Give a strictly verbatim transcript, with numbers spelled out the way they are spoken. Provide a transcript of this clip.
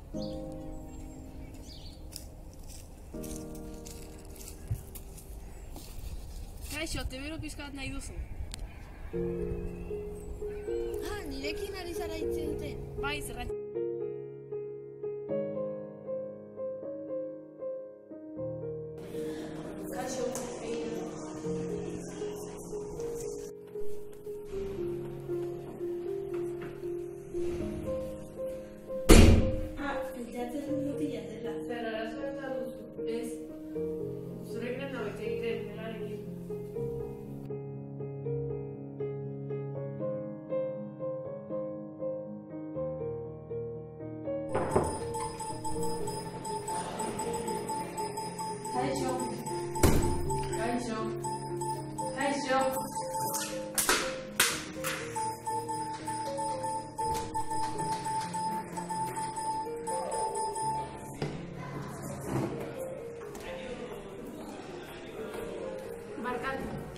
Kaixo, tebero pizkat nahi duzu. Ah, nirekin ari zara hitz egiten. Bai, zergatik. Kaixo, egin. Ah, pentsatzen dut mutila zela. Zer, arazo eta duzu. Ez. Zurekin nahi hitz egiten, berarekin. Kaixo. Kaixo. Kaixo. Barkatu.